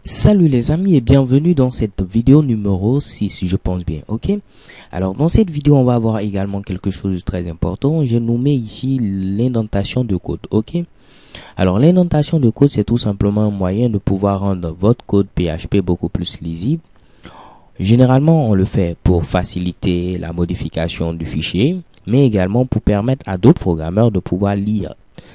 Salut les amis et bienvenue dans cette vidéo numéro 6, je pense bien, ok. Alors dans cette vidéo on va voir également quelque chose de très important. Je nommé ici l'indentation de code, ok. Alors l'indentation de code c'est tout simplement un moyen de pouvoir rendre votre code PHP beaucoup plus lisible. Généralement on le fait pour faciliter la modification du fichier, mais également pour permettre à d'autres programmeurs de pouvoir lire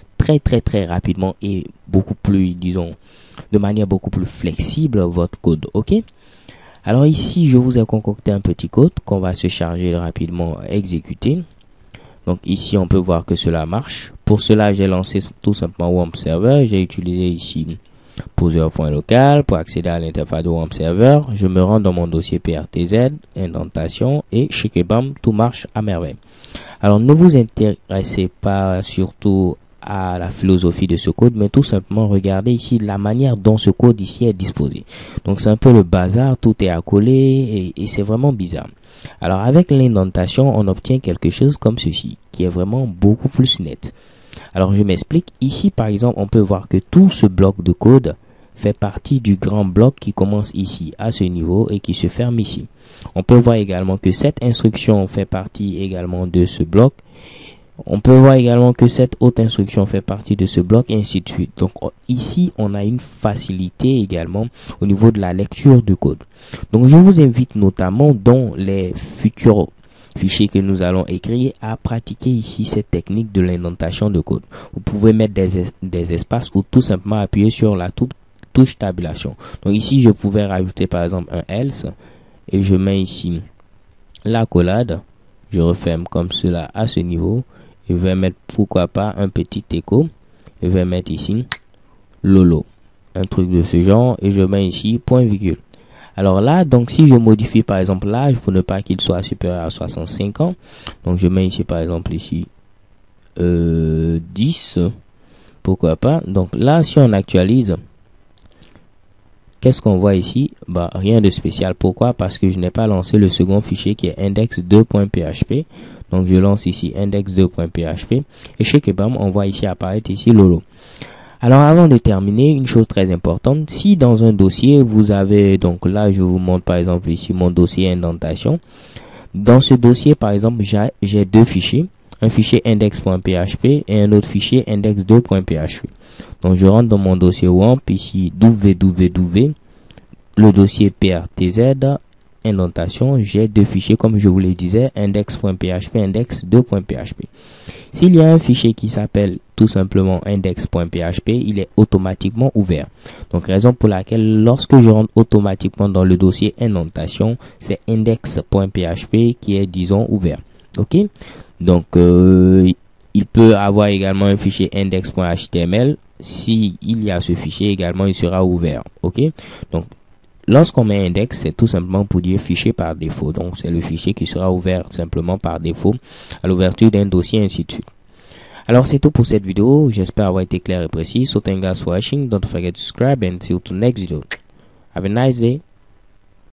très rapidement et beaucoup plus, disons, de manière beaucoup plus flexible votre code, ok. Alors ici je vous ai concocté un petit code qu'on va se charger rapidement à exécuter. Donc ici on peut voir que cela marche. Pour cela j'ai lancé tout simplement WAMP Server. J'ai utilisé ici poser.local pour accéder à l'interface de WAMP Server. Je me rends dans mon dossier PRTZ, indentation, et bam, tout marche à merveille. Alors ne vous intéressez pas surtout à la philosophie de ce code, mais tout simplement regardez ici la manière dont ce code ici est disposé. Donc c'est un peu le bazar, tout est accolé et c'est vraiment bizarre. Alors avec l'indentation on obtient quelque chose comme ceci qui est vraiment beaucoup plus net. Alors je m'explique. Ici par exemple on peut voir que tout ce bloc de code fait partie du grand bloc qui commence ici à ce niveau et qui se ferme ici. On peut voir également que cette instruction fait partie également de ce bloc. On peut voir également que cette autre instruction fait partie de ce bloc et ainsi de suite. Donc ici on a une facilité également au niveau de la lecture du code. Donc je vous invite notamment dans les futurs fichiers que nous allons écrire à pratiquer ici cette technique de l'indentation de code. Vous pouvez mettre des espaces ou tout simplement appuyer sur la touche tabulation. Donc ici je pouvais rajouter par exemple un else et je mets ici l'accolade. Je referme comme cela à ce niveau. Je vais mettre pourquoi pas un petit écho. Je vais mettre ici lolo, un truc de ce genre, et je mets ici point virgule. Alors là, donc si je modifie par exemple l'âge pour ne pas qu'il soit supérieur à 65 ans, donc je mets ici par exemple ici 10, pourquoi pas. Donc là, si on actualise, qu'est-ce qu'on voit ici? Bah rien de spécial. Pourquoi? Parce que je n'ai pas lancé le second fichier qui est index2.php. Donc je lance ici index2.php et bam, on voit ici apparaître ici lolo. Alors avant de terminer, une chose très importante, si dans un dossier vous avez, donc là je vous montre par exemple ici mon dossier indentation. Dans ce dossier par exemple j'ai deux fichiers, un fichier index.php et un autre fichier index2.php. Donc je rentre dans mon dossier WAMP ici www, le dossier PRTZ, indentation, j'ai deux fichiers comme je vous le disais, index.php, index2.php. S'il y a un fichier qui s'appelle tout simplement index.php, il est automatiquement ouvert. Donc raison pour laquelle lorsque je rentre automatiquement dans le dossier indentation, c'est index.php qui est disons ouvert. Ok, donc il peut avoir également un fichier index.html. Si il y a ce fichier également, il sera ouvert. Ok, donc lorsqu'on met index, c'est tout simplement pour dire fichier par défaut. Donc c'est le fichier qui sera ouvert simplement par défaut à l'ouverture d'un dossier, ainsi de suite. Alors c'est tout pour cette vidéo. J'espère avoir été clair et précis. So thanks for watching. Don't forget to subscribe and see you to next video. Have a nice day.